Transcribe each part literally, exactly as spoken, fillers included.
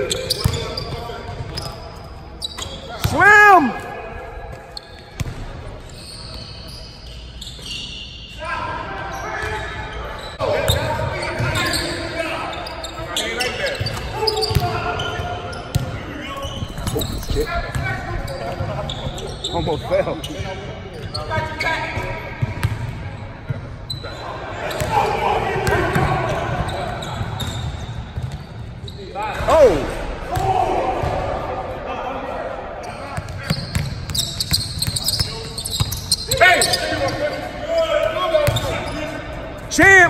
Slim! Oh, shit. Almost fell. Oh! Hey! Champ!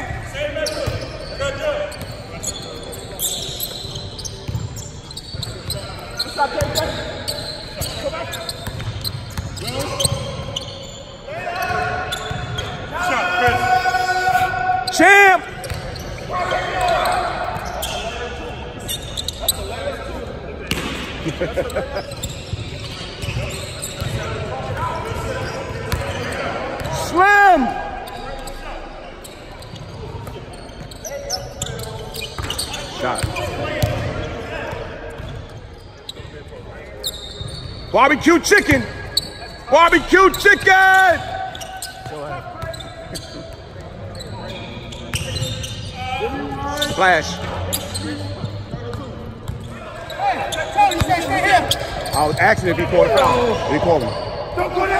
Champ! Slim! Shot. Barbecue chicken! Barbecue chicken! Flash. I was asking if he called a foul. He called him.